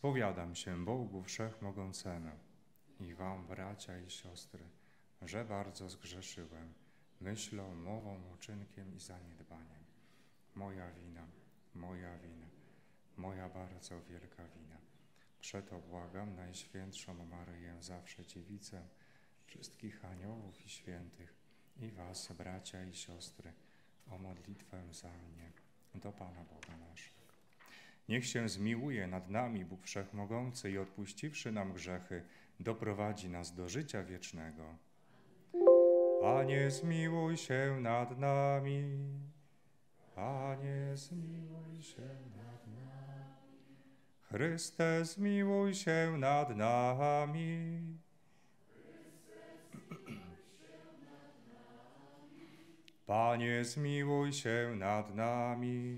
Powiadam się Bogu Wszechmogącemu i wam, bracia i siostry, że bardzo zgrzeszyłem myślą, mową, uczynkiem i zaniedbaniem. Moja wina, moja bardzo wielka wina. Przeto błagam Najświętszą Maryję, zawsze Dziewicę, wszystkich aniołów i świętych i was, bracia i siostry, o modlitwę za mnie do Pana Boga naszego. Niech się zmiłuje nad nami Bóg Wszechmogący i odpuściwszy nam grzechy, doprowadzi nas do życia wiecznego. Panie, zmiłuj się nad nami. Panie, zmiłuj się nad nami. Chryste, zmiłuj się nad nami. Panie, zmiłuj się nad nami.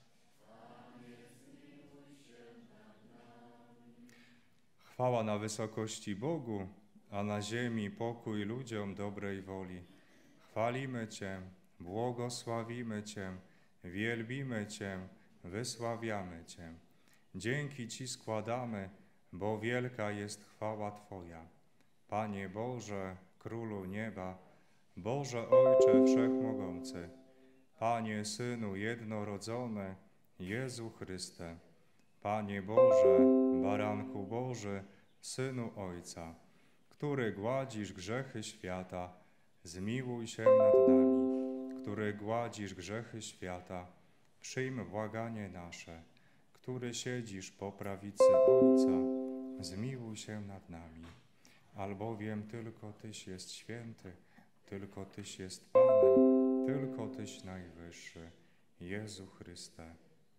Chwała na wysokości Bogu, a na ziemi pokój ludziom dobrej woli. Chwalimy Cię, błogosławimy Cię, wielbimy Cię, wysławiamy Cię. Dzięki Ci składamy, bo wielka jest chwała Twoja. Panie Boże, Królu nieba, Boże Ojcze Wszechmogący, Panie Synu jednorodzony, Jezu Chryste, Panie Boże, Baranku Boży, Synu Ojca, który gładzisz grzechy świata, zmiłuj się nad nami. Który gładzisz grzechy świata, przyjm błaganie nasze. Który siedzisz po prawicy Ojca, zmiłuj się nad nami. Albowiem tylko Tyś jest święty, tylko Tyś jest Panem, tylko Tyś najwyższy, Jezu Chryste.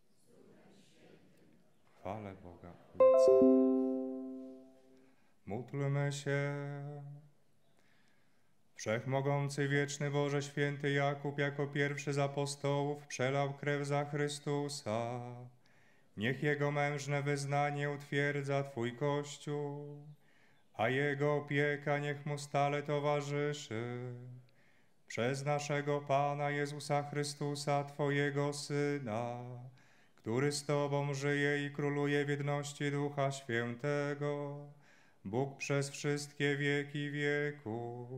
Chwale Boga Ojca. Módlmy się. Wszechmogący, wieczny Boże, święty Jakub jako pierwszy z apostołów przelał krew za Chrystusa. Niech Jego mężne wyznanie utwierdza Twój Kościół, a Jego opieka niech Mu stale towarzyszy. Przez naszego Pana Jezusa Chrystusa, Twojego Syna, który z Tobą żyje i króluje w jedności Ducha Świętego, Bóg przez wszystkie wieki wieków.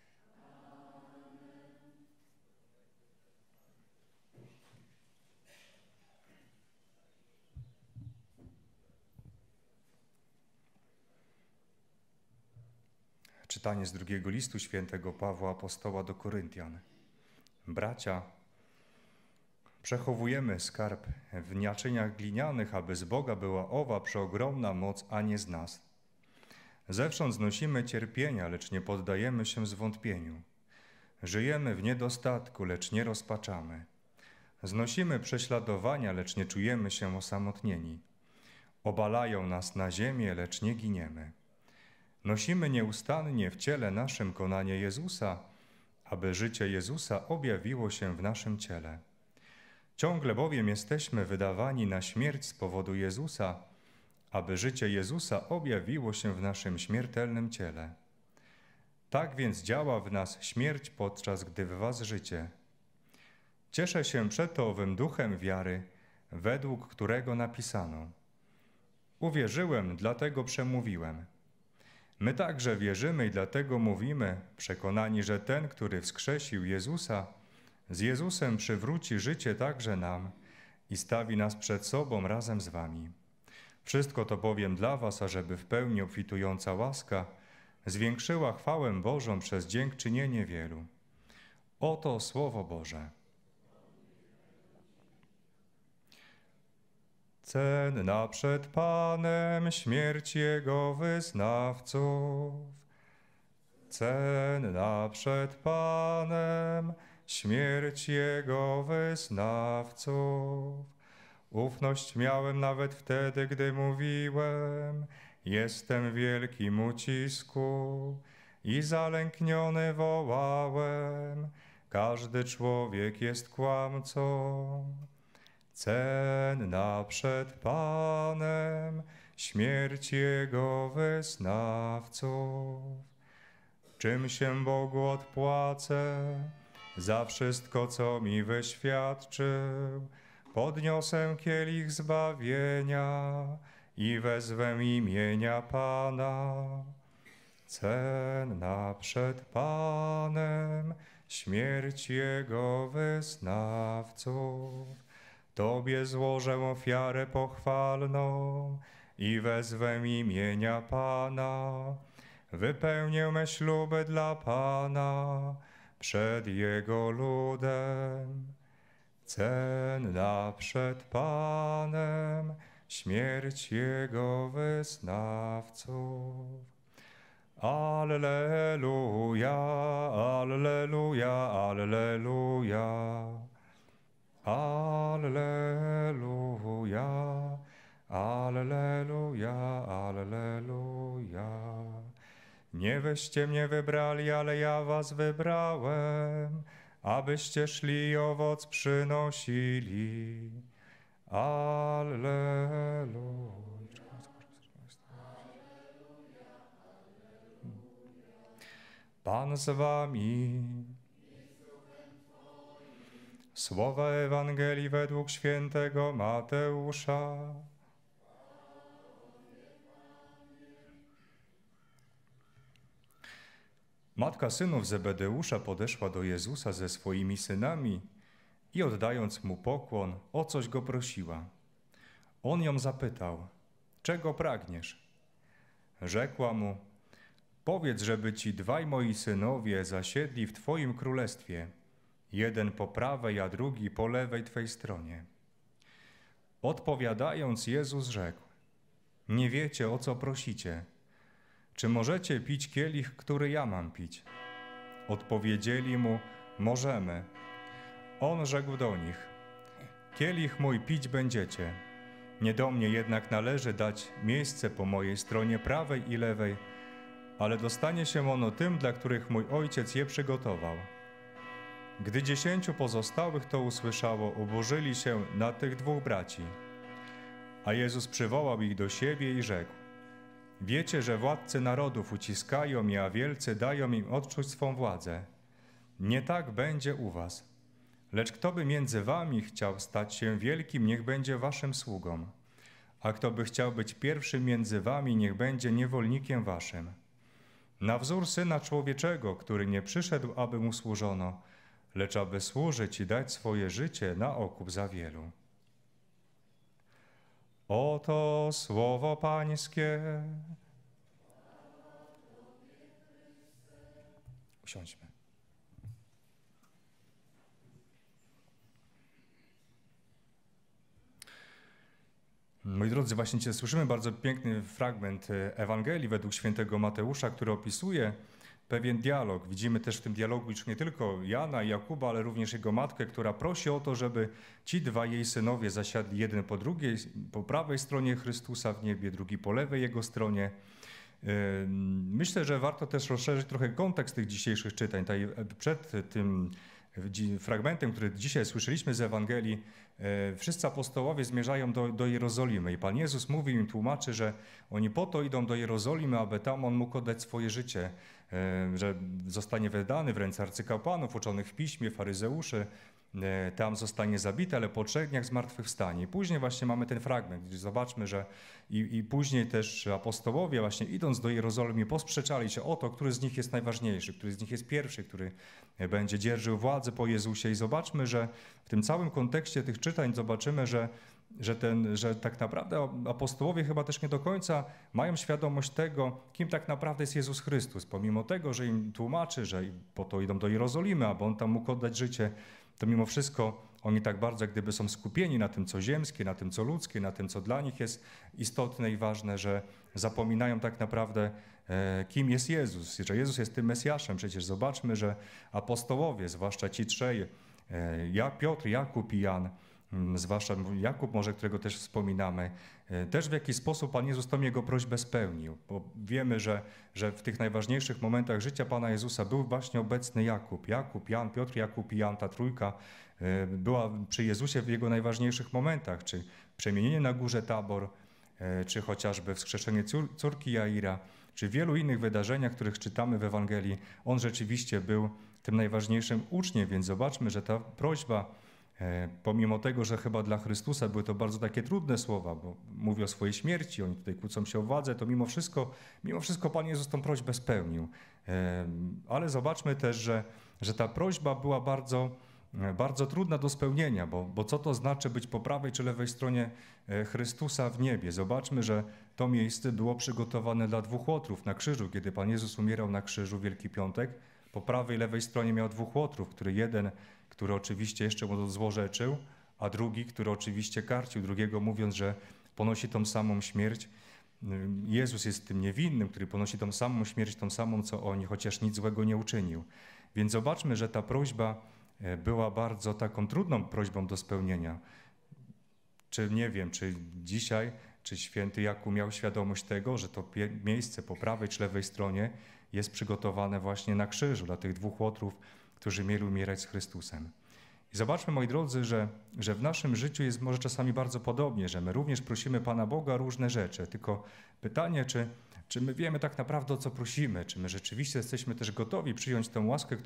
Czytanie z drugiego listu świętego Pawła Apostoła do Koryntian. Bracia, przechowujemy skarb w naczyniach glinianych, aby z Boga była owa przeogromna moc, a nie z nas. Zewsząd znosimy cierpienia, lecz nie poddajemy się zwątpieniu. Żyjemy w niedostatku, lecz nie rozpaczamy. Znosimy prześladowania, lecz nie czujemy się osamotnieni. Obalają nas na ziemię, lecz nie giniemy. Nosimy nieustannie w ciele naszym konanie Jezusa, aby życie Jezusa objawiło się w naszym ciele. Ciągle bowiem jesteśmy wydawani na śmierć z powodu Jezusa, aby życie Jezusa objawiło się w naszym śmiertelnym ciele. Tak więc działa w nas śmierć, podczas gdy w was życie. Cieszę się przeto owym duchem wiary, według którego napisano: uwierzyłem, dlatego przemówiłem. My także wierzymy i dlatego mówimy, przekonani, że ten, który wskrzesił Jezusa, z Jezusem przywróci życie także nam i stawi nas przed sobą razem z wami. Wszystko to bowiem dla was, ażeby w pełni obfitująca łaska zwiększyła chwałę Bożą przez dziękczynienie wielu. Oto Słowo Boże. Cenna przed Panem śmierć Jego wyznawców. Cenna przed Panem śmierć Jego wyznawców. Ufność miałem nawet wtedy, gdy mówiłem, jestem w wielkim ucisku i zalękniony wołałem, każdy człowiek jest kłamcą. Cenna przed Panem śmierć Jego wyznawców. Czym się Bogu odpłacę za wszystko, co mi wyświadczył? Podniosę kielich zbawienia i wezwę imienia Pana. Cenna przed Panem śmierć Jego wyznawców. Tobie złożę ofiarę pochwalną i wezwę imienia Pana. Wypełnię me śluby dla Pana przed Jego ludem. Cenna przed Panem śmierć Jego wyznawców. Alleluja, alleluja, alleluja. Alleluja, alleluja, alleluja. Nie wyście mnie wybrali, ale ja was wybrałem, abyście szli i owoc przynosili. Alleluja. Pan z wami. Słowa Ewangelii według świętego Mateusza. Matka synów Zebedeusza podeszła do Jezusa ze swoimi synami i oddając mu pokłon, o coś go prosiła. On ją zapytał, czego pragniesz? Rzekła mu, powiedz, żeby ci dwaj moi synowie zasiedli w Twoim królestwie, jeden po prawej, a drugi po lewej Twej stronie. Odpowiadając, Jezus rzekł, nie wiecie, o co prosicie. Czy możecie pić kielich, który ja mam pić? Odpowiedzieli mu, możemy. On rzekł do nich, kielich mój pić będziecie. Nie do mnie jednak należy dać miejsce po mojej stronie prawej i lewej, ale dostanie się ono tym, dla których mój Ojciec je przygotował. Gdy 10 pozostałych to usłyszało, oburzyli się na tych dwóch braci. A Jezus przywołał ich do siebie i rzekł, wiecie, że władcy narodów uciskają je, a wielcy dają im odczuć swą władzę. Nie tak będzie u was. Lecz kto by między wami chciał stać się wielkim, niech będzie waszym sługą. A kto by chciał być pierwszym między wami, niech będzie niewolnikiem waszym. Na wzór Syna Człowieczego, który nie przyszedł, aby mu służono, lecz aby służyć i dać swoje życie na okup za wielu. Oto słowo Pańskie. Usiądźmy. Moi drodzy, właśnie dzisiaj słyszymy bardzo piękny fragment Ewangelii według świętego Mateusza, który opisuje pewien dialog. Widzimy też w tym dialogu już nie tylko Jana i Jakuba, ale również jego matkę, która prosi o to, żeby ci dwaj jej synowie zasiadli jeden po drugiej, po prawej stronie Chrystusa w niebie, drugi po lewej jego stronie. Myślę, że warto też rozszerzyć trochę kontekst tych dzisiejszych czytań. Tutaj przed tym fragmentem, który dzisiaj słyszeliśmy z Ewangelii, wszyscy apostołowie zmierzają do Jerozolimy i Pan Jezus mówi im, tłumaczy, że oni po to idą do Jerozolimy, aby tam On mógł oddać swoje życie, że zostanie wydany w ręce arcykapłanów, uczonych w piśmie, faryzeuszy, tam zostanie zabity, ale po 3 dniach zmartwychwstanie. I później właśnie mamy ten fragment, gdzie zobaczmy, że i później też apostołowie właśnie idąc do Jerozolimy posprzeczali się o to, który z nich jest najważniejszy, który z nich jest pierwszy, który będzie dzierżył władzę po Jezusie. I zobaczmy, że w tym całym kontekście tych czytań zobaczymy, że tak naprawdę apostołowie chyba też nie do końca mają świadomość tego, kim tak naprawdę jest Jezus Chrystus. Pomimo tego, że im tłumaczy, że po to idą do Jerozolimy, aby On tam mógł oddać życie, to mimo wszystko oni tak bardzo jak gdyby są skupieni na tym, co ziemskie, na tym, co ludzkie, na tym, co dla nich jest istotne i ważne, że zapominają tak naprawdę, kim jest Jezus, że Jezus jest tym Mesjaszem. Przecież zobaczmy, że apostołowie, zwłaszcza ci trzej, Piotr, Jakub i Jan, zwłaszcza Jakub może, którego też wspominamy, też w jakiś sposób Pan Jezus tą jego prośbę spełnił, bo wiemy, że w tych najważniejszych momentach życia Pana Jezusa był właśnie obecny Jakub, Jan, Piotr, Jakub i Jan, ta trójka była przy Jezusie w jego najważniejszych momentach, czy przemienienie na górze Tabor, czy chociażby wskrzeszenie córki Jaira, czy w wielu innych wydarzeniach, których czytamy w Ewangelii. On rzeczywiście był tym najważniejszym uczniem, więc zobaczmy, że ta prośba Pomimo tego, że chyba dla Chrystusa były to bardzo takie trudne słowa, bo mówi o swojej śmierci, oni tutaj kłócą się o władzę, to mimo wszystko Pan Jezus tą prośbę spełnił. Ale zobaczmy też, że ta prośba była bardzo trudna do spełnienia, bo co to znaczy być po prawej czy lewej stronie Chrystusa w niebie? Zobaczmy, że to miejsce było przygotowane dla dwóch łotrów na krzyżu. Kiedy Pan Jezus umierał na krzyżu Wielki Piątek, po prawej i lewej stronie miał dwóch łotrów, który oczywiście jeszcze mu złorzeczył, a drugi, który oczywiście karcił drugiego, mówiąc, że ponosi tą samą śmierć. Jezus jest tym niewinnym, który ponosi tą samą śmierć, tą samą co oni, chociaż nic złego nie uczynił. Więc zobaczmy, że ta prośba była bardzo taką trudną prośbą do spełnienia. Czy nie wiem, czy dzisiaj, czy święty Jakub miał świadomość tego, że to miejsce po prawej czy lewej stronie jest przygotowane właśnie na krzyżu dla tych dwóch łotrów, którzy mieli umierać z Chrystusem. I zobaczmy, moi drodzy, że w naszym życiu jest może czasami bardzo podobnie, że my również prosimy Pana Boga o różne rzeczy, tylko pytanie, czy my wiemy tak naprawdę, o co prosimy, czy my rzeczywiście jesteśmy też gotowi przyjąć tę łaskę,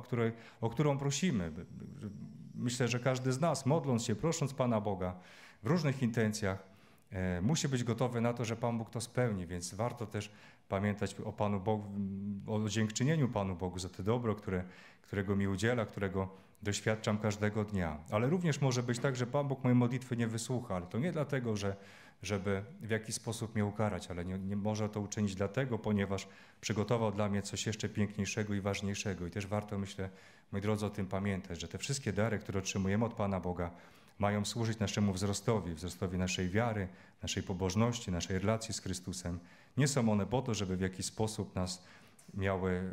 o którą prosimy. Myślę, że każdy z nas, modląc się, prosząc Pana Boga w różnych intencjach, musi być gotowy na to, że Pan Bóg to spełni, więc warto też pamiętać o Panu Bogu, o dziękczynieniu Panu Bogu za to dobro, którego mi udziela, którego doświadczam każdego dnia. Ale również może być tak, że Pan Bóg mojej modlitwy nie wysłucha, ale to nie dlatego, żeby w jakiś sposób mnie ukarać, ale nie może to uczynić dlatego, ponieważ przygotował dla mnie coś jeszcze piękniejszego i ważniejszego. I też warto, myślę, moi drodzy, o tym pamiętać, że te wszystkie dary, które otrzymujemy od Pana Boga, mają służyć naszemu wzrostowi naszej wiary, naszej pobożności, naszej relacji z Chrystusem. Nie są one po to, żeby w jakiś sposób nas miały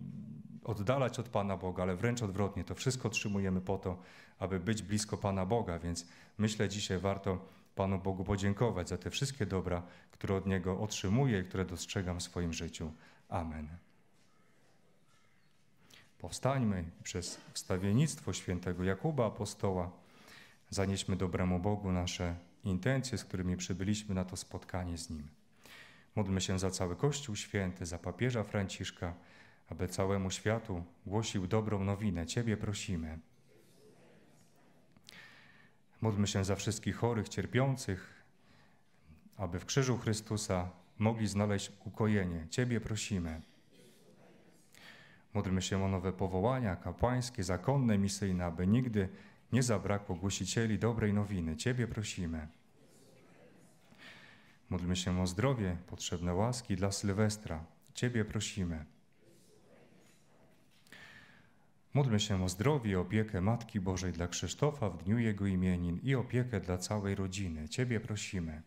oddalać od Pana Boga, ale wręcz odwrotnie. To wszystko otrzymujemy po to, aby być blisko Pana Boga, więc myślę, dzisiaj warto Panu Bogu podziękować za te wszystkie dobra, które od Niego otrzymuję i które dostrzegam w swoim życiu. Amen. Powstańmy przez wstawiennictwo świętego Jakuba Apostoła. Zanieśmy dobremu Bogu nasze intencje, z którymi przybyliśmy na to spotkanie z Nim. Módlmy się za cały Kościół Święty, za papieża Franciszka, aby całemu światu głosił dobrą nowinę. Ciebie prosimy. Módlmy się za wszystkich chorych, cierpiących, aby w krzyżu Chrystusa mogli znaleźć ukojenie. Ciebie prosimy. Módlmy się o nowe powołania kapłańskie, zakonne, misyjne, aby nigdy nie zabrakło głosicieli dobrej nowiny. Ciebie prosimy. Módlmy się o zdrowie, potrzebne łaski dla Sylwestra. Ciebie prosimy. Módlmy się o zdrowie i opiekę Matki Bożej dla Krzysztofa w dniu jego imienin i opiekę dla całej rodziny. Ciebie prosimy.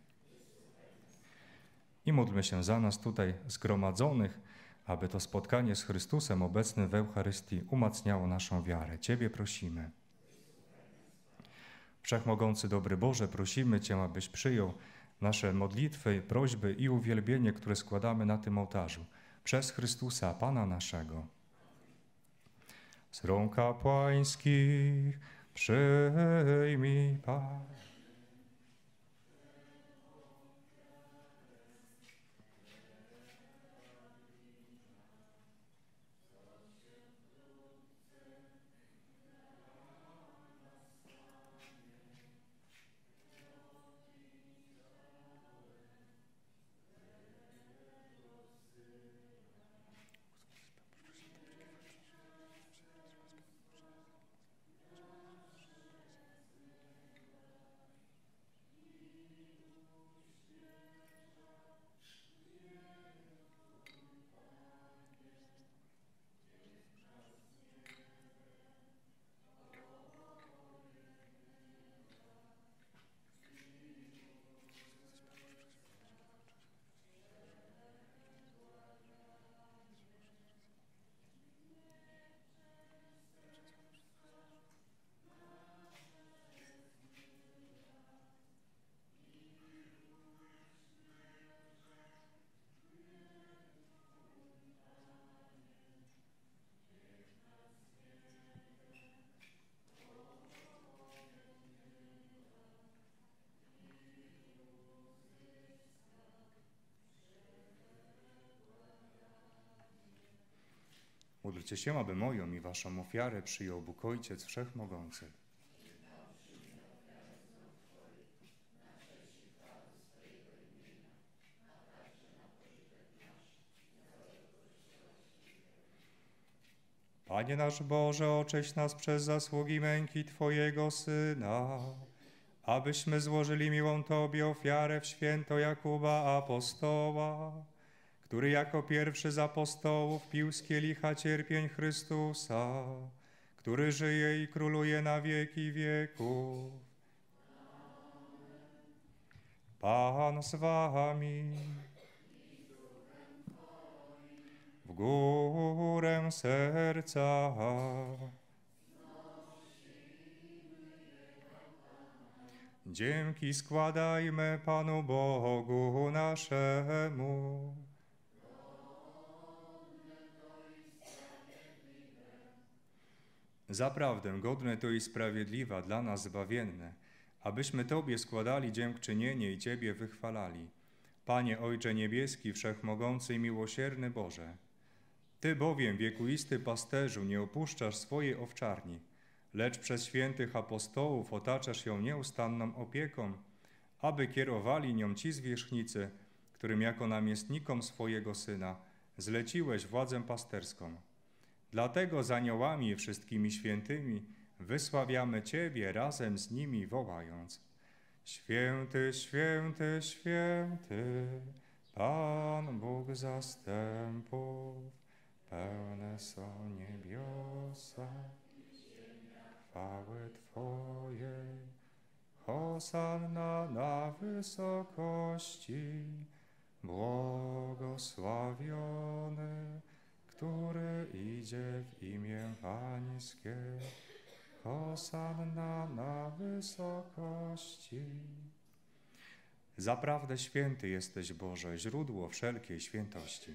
I módlmy się za nas tutaj zgromadzonych, aby to spotkanie z Chrystusem obecnym w Eucharystii umacniało naszą wiarę. Ciebie prosimy. Wszechmogący dobry Boże, prosimy Cię, abyś przyjął nasze modlitwy, prośby i uwielbienie, które składamy na tym ołtarzu. Przez Chrystusa, Pana naszego. Z rąk kapłańskich przyjmij, Pan. Módlcie się, aby moją i waszą ofiarę przyjął Bóg Ojciec Wszechmogący. Panie nasz Boże, oczyść nas przez zasługi męki Twojego Syna, abyśmy złożyli miłą Tobie ofiarę w święto Jakuba Apostoła, który jako pierwszy z apostołów pił z kielicha cierpień Chrystusa, który żyje i króluje na wieki wieków. Pan z wami. W górę serca. Dzięki składajmy Panu Bogu naszemu. Zaprawdę godne to i sprawiedliwa dla nas zbawienne, abyśmy Tobie składali dziękczynienie i Ciebie wychwalali. Panie Ojcze Niebieski, Wszechmogący i Miłosierny Boże, Ty bowiem, wiekuisty pasterzu, nie opuszczasz swojej owczarni, lecz przez świętych apostołów otaczasz ją nieustanną opieką, aby kierowali nią ci zwierzchnicy, którym jako namiestnikom swojego Syna zleciłeś władzę pasterską. Dlatego z aniołami i wszystkimi świętymi wysławiamy Ciebie razem z nimi wołając: Święty, święty, święty, Pan Bóg zastępów, pełne są niebiosa chwały Twojej. Hosanna na wysokości, błogosławiony, który idzie w imię Pańskie. Hosanna na wysokości. Zaprawdę święty jesteś, Boże, źródło wszelkiej świętości.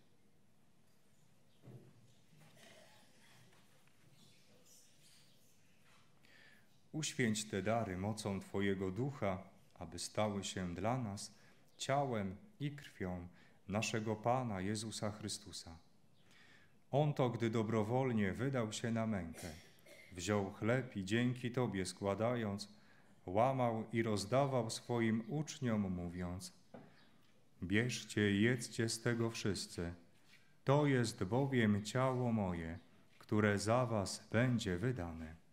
Uświęć te dary mocą Twojego Ducha, aby stały się dla nas ciałem i krwią naszego Pana Jezusa Chrystusa. On to, gdy dobrowolnie wydał się na mękę, wziął chleb i dzięki Tobie składając, łamał i rozdawał swoim uczniom, mówiąc: Bierzcie i jedzcie z tego wszyscy, to jest bowiem ciało moje, które za was będzie wydane.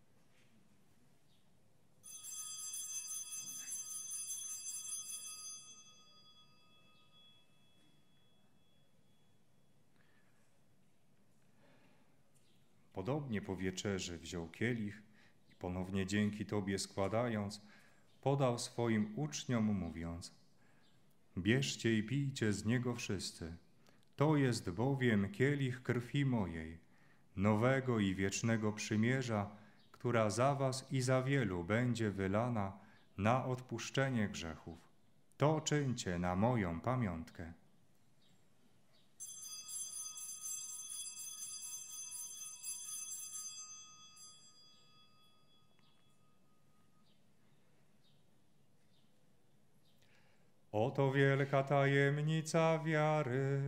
Podobnie po wieczerzy wziął kielich i ponownie dzięki Tobie składając, podał swoim uczniom, mówiąc: Bierzcie i pijcie z niego wszyscy, to jest bowiem kielich krwi mojej, nowego i wiecznego przymierza, która za was i za wielu będzie wylana na odpuszczenie grzechów. To czyńcie na moją pamiątkę. Oto wielka tajemnica wiary.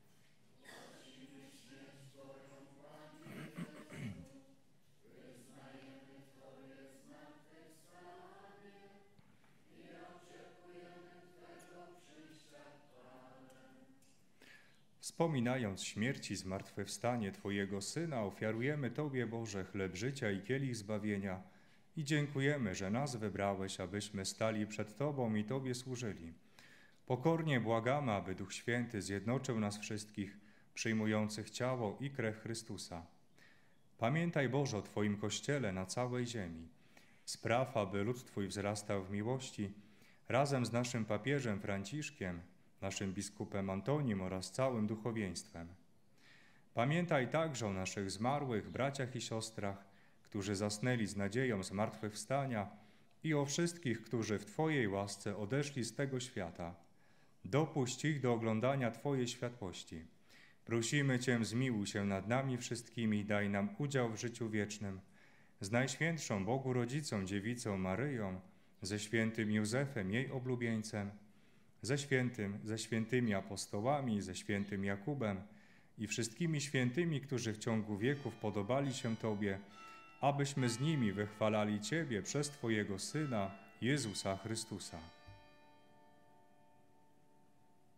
Wspominając śmierć i zmartwychwstanie Twojego Syna, ofiarujemy Tobie, Boże, chleb życia i kielich zbawienia i dziękujemy, że nas wybrałeś, abyśmy stali przed Tobą i Tobie służyli. Pokornie błagamy, aby Duch Święty zjednoczył nas wszystkich, przyjmujących ciało i krew Chrystusa. Pamiętaj, Boże, o Twoim Kościele na całej ziemi. Spraw, aby lud Twój wzrastał w miłości, razem z naszym papieżem Franciszkiem, naszym biskupem Antonim oraz całym duchowieństwem. Pamiętaj także o naszych zmarłych braciach i siostrach, którzy zasnęli z nadzieją zmartwychwstania i o wszystkich, którzy w Twojej łasce odeszli z tego świata. Dopuść ich do oglądania Twojej światłości. Prosimy Cię, zmiłuj się nad nami wszystkimi i daj nam udział w życiu wiecznym. Z Najświętszą Bogu Rodzicą, Dziewicą Maryją, ze świętym Józefem, jej oblubieńcem, ze świętymi apostołami, ze świętym Jakubem i wszystkimi świętymi, którzy w ciągu wieków podobali się Tobie, abyśmy z nimi wychwalali Ciebie przez Twojego Syna, Jezusa Chrystusa.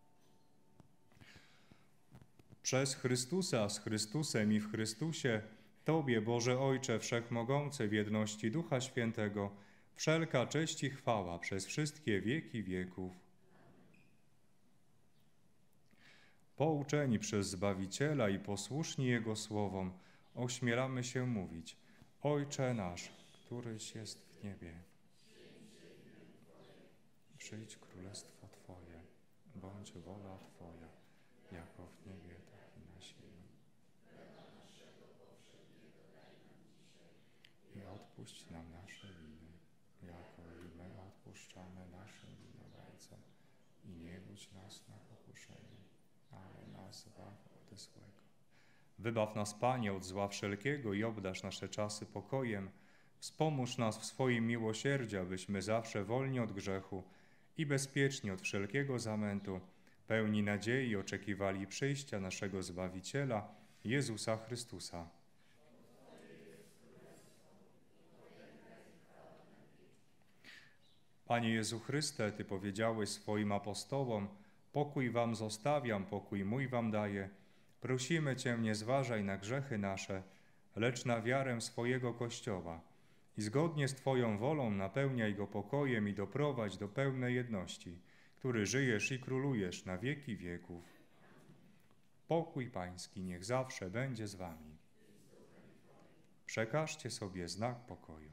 Przez Chrystusa, z Chrystusem i w Chrystusie, Tobie, Boże Ojcze Wszechmogący, w jedności Ducha Świętego, wszelka cześć i chwała przez wszystkie wieki wieków. Pouczeni przez Zbawiciela i posłuszni Jego słowom, ośmielamy się mówić: Ojcze nasz, któryś jest w niebie, przyjdź królestwo Twoje, bądź wola Twoja, jako w niebie, tak i na ziemi. I odpuść nam nasze winy, jako i my odpuszczamy naszym winowajcom. I nie budź nas na pokuszenie, ale nas zbaw od złego. Wybaw nas, Panie, od zła wszelkiego i obdarz nasze czasy pokojem. Wspomóż nas w swoim miłosierdziu, abyśmy zawsze wolni od grzechu i bezpieczni od wszelkiego zamętu, pełni nadziei oczekiwali przyjścia naszego Zbawiciela, Jezusa Chrystusa. Panie Jezu Chryste, Ty powiedziałeś swoim apostołom: pokój wam zostawiam, pokój mój wam daję. Prosimy Cię, nie zważaj na grzechy nasze, lecz na wiarę swojego Kościoła i zgodnie z Twoją wolą napełniaj go pokojem i doprowadź do pełnej jedności, który żyjesz i królujesz na wieki wieków. Pokój Pański niech zawsze będzie z Wami. Przekażcie sobie znak pokoju.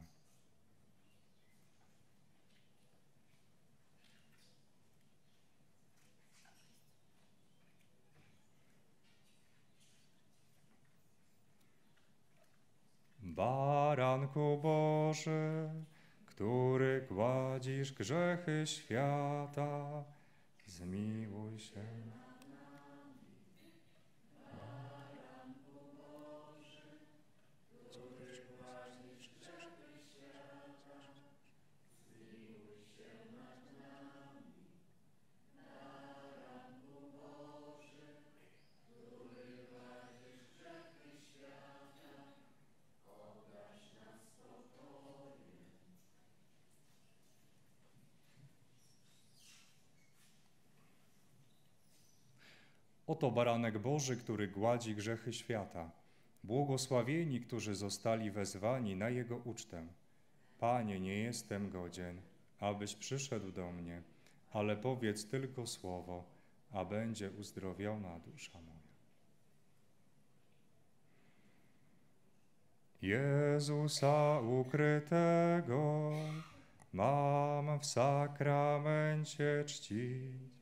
Baranku Boży, który gładzisz grzechy świata, zmiłuj się. Oto baranek Boży, który gładzi grzechy świata. Błogosławieni, którzy zostali wezwani na Jego ucztę. Panie, nie jestem godzien, abyś przyszedł do mnie, ale powiedz tylko słowo, a będzie uzdrowiona dusza moja. Jezusa ukrytego mam w sakramencie czcić.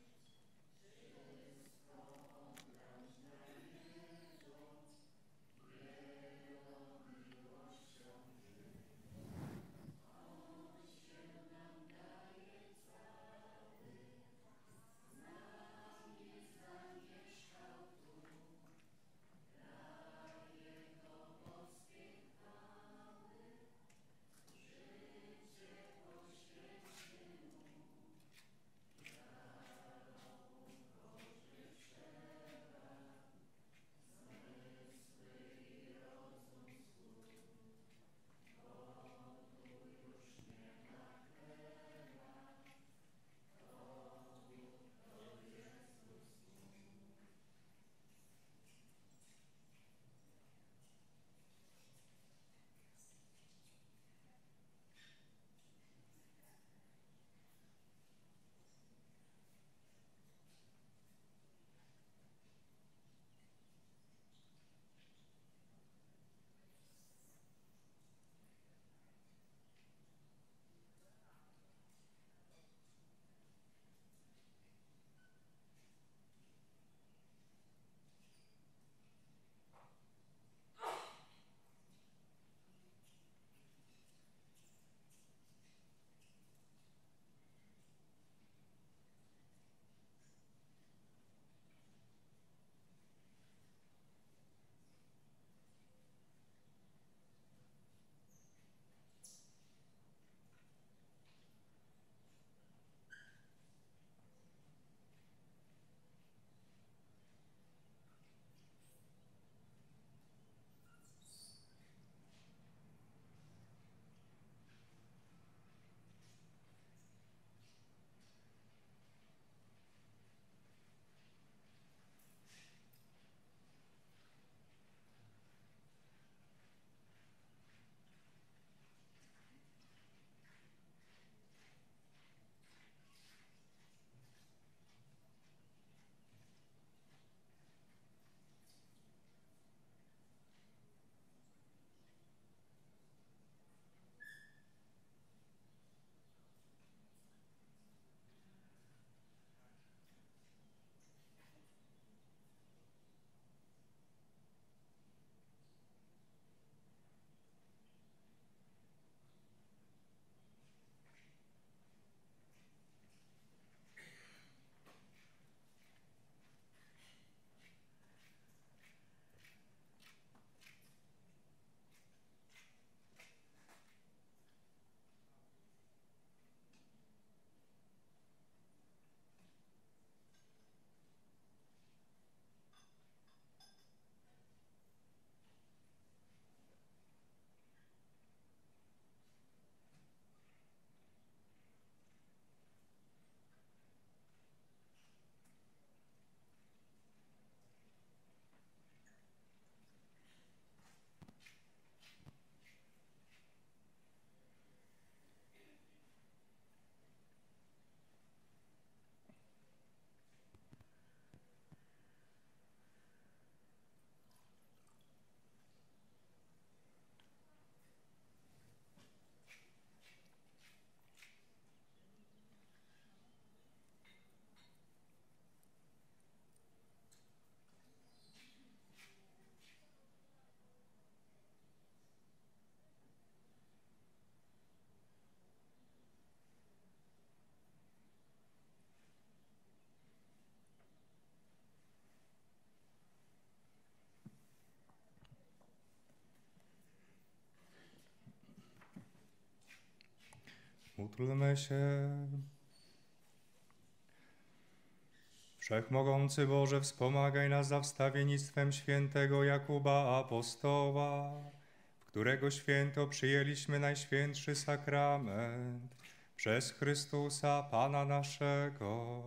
Módlmy się. Wszechmogący Boże, wspomagaj nas za wstawiennictwem świętego Jakuba Apostoła, w którego święto przyjęliśmy najświętszy sakrament, przez Chrystusa Pana naszego.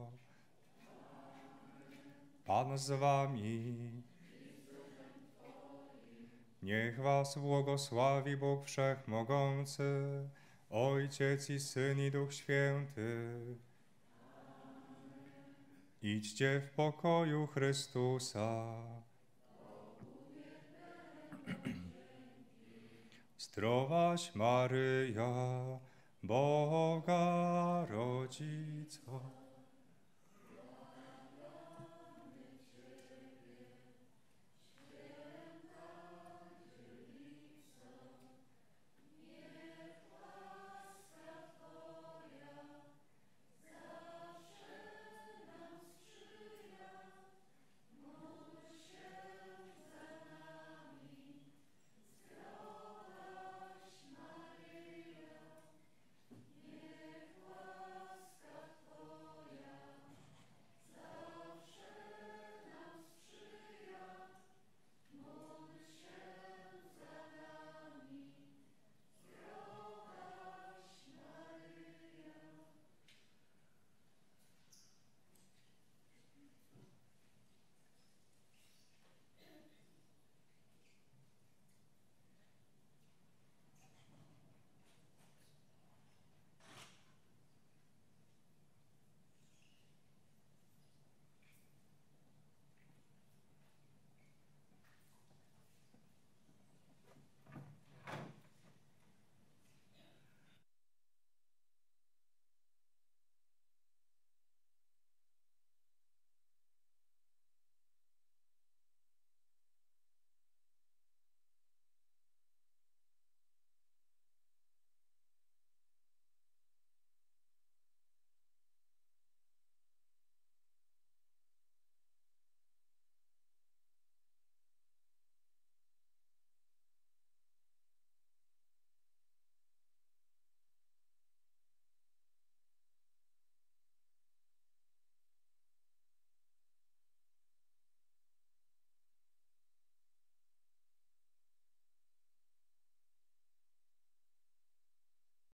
Pan z wami. Niech was błogosławi Bóg Wszechmogący, Ojciec i Syn i Duch Święty. Idźcie w pokoju Chrystusa. Zdrowaś Maryja, Boga Rodzico.